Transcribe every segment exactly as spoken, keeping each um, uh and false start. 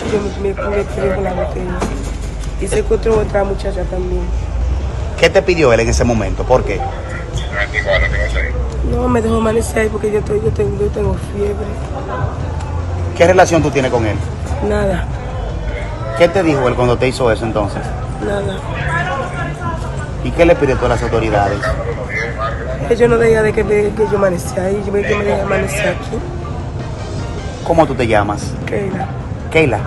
yo me, me, me tiré con la botella. Y se encontró otra muchacha también. ¿Qué te pidió él en ese momento? ¿Por qué? No, me dejó amanecer ahí porque yo, estoy, yo, tengo, yo tengo fiebre. ¿Qué relación tú tienes con él? Nada, ¿Qué te dijo él cuando te hizo eso entonces? nada. ¿Y qué le pidió tú a las autoridades? Yo no deja de que, de, que yo amanecí ahí, yo me, yo me dejé amanecer aquí. ¿Cómo tú te llamas? Keila. Keila.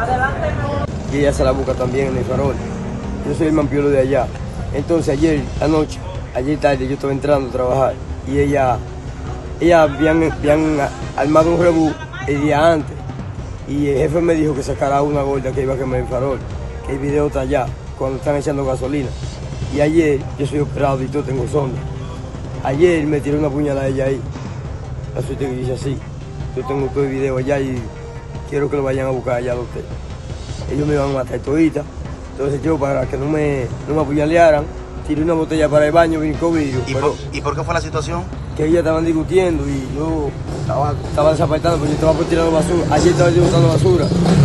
Y ella se la busca también en el farol. Yo soy el mampiolo de allá. Entonces ayer anoche, ayer tarde, yo estaba entrando a trabajar y ella, ella habían, habían armado un rebú el día antes y el jefe me dijo que sacara una gorda que iba a quemar el farol, que el video está allá, cuando están echando gasolina. Y ayer, yo soy operado y todo, tengo sonda. Ayer me tiró una puñalada ella ahí, la suerte que dice así. Yo tengo todo el video allá y quiero que lo vayan a buscar allá al hotel. Ellos me iban a matar todita. Entonces yo, para que no me, no me apuñalearan, tiré una botella para el baño, brincó vidrio. ¿Y por, ¿Y por qué fue la situación? Que ellas estaban discutiendo y yo estaba, estaba desapartando porque yo estaba por tirando basura. Ayer estaba yo botando basura.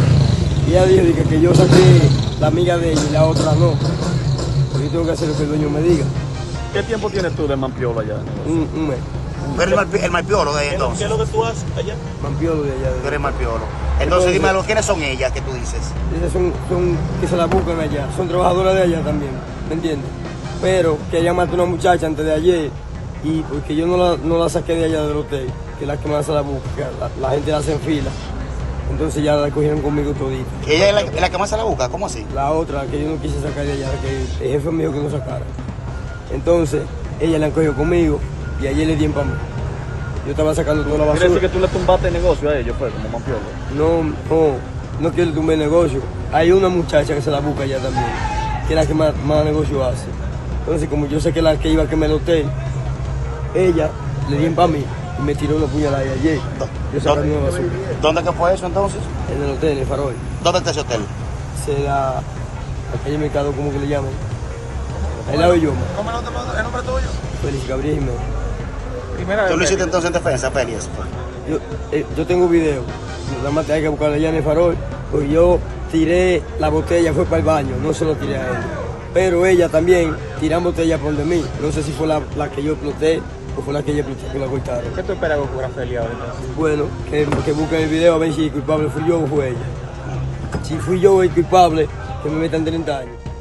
Y ella dijo que, que yo saqué la amiga de ella y la otra no. Porque yo tengo que hacer lo que el dueño me diga. ¿Qué tiempo tienes tú de Mampiolo allá? Un, un mes. Pero el, mal, el malpiolo de ahí entonces. ¿Qué es lo que tú haces allá? Mampiolo de allá. Tú eres malpiolo. Entonces, dime algo, ¿quiénes son ellas que tú dices? Ellas son, son que se la buscan allá, son trabajadoras de allá también, ¿me entiendes? Pero que ella mató a una muchacha antes de ayer y porque yo no la, no la saqué de allá del hotel, que es la que más se la busca, la, la gente la hace en fila. Entonces ya la cogieron conmigo todita. ¿Que ella es la, es la que más se la busca? ¿Cómo así? La otra, que yo no quise sacar de allá, que el jefe me dijo que no sacara. Entonces, ella la han cogido conmigo y ayer le di en para mí. Yo estaba sacando toda la basura. ¿Quiere decir que tú le tumbaste el negocio a ellos, pues, como Mampiolo? No, no, no quiero tumbar el negocio. Hay una muchacha que se la busca allá también, que es la que más, más negocio hace. Entonces, como yo sé que la que iba a quemar el hotel, ella le di en para mí y me tiró una puñalada ahí ayer. Yo sacando una basura. ¿Dónde que fue eso entonces? En el hotel, en el farol. ¿Dónde está ese hotel? Se la... La calle Mercado, ¿cómo que le llaman? El lado de Yoma. ¿Cómo es el nombre tuyo? Félix Gabriel Jiménez. Primera ¿Tú lo vez. hiciste entonces en defensa, Félix? Yo, eh, yo tengo video, nada más hay que buscarlo allá en el farol, porque yo tiré la botella, fue para el baño, no se lo tiré a ella. Pero ella también tiró botella por de mí, no sé si fue la, la que yo exploté o fue la que ella explotó que la cortaron. ¿Qué tú esperas con Rafael ahorita? Bueno, que, que busquen el video a ver si el culpable fui yo o fue ella. Si fui yo el culpable, que me metan treinta años.